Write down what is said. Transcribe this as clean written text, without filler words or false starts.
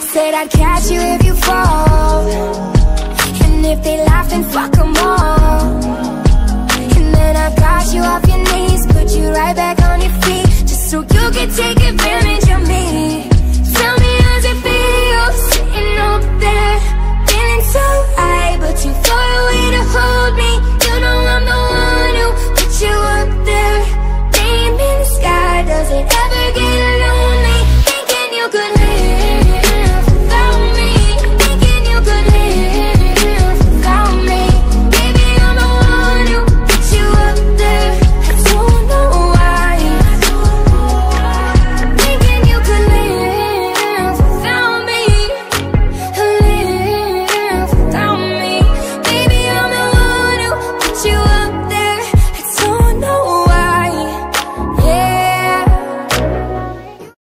said I'd catch you if you fall, and if they laugh then fuck them all. And then I got you off your knees, put you right back on your feet, just so you could take advantage of me.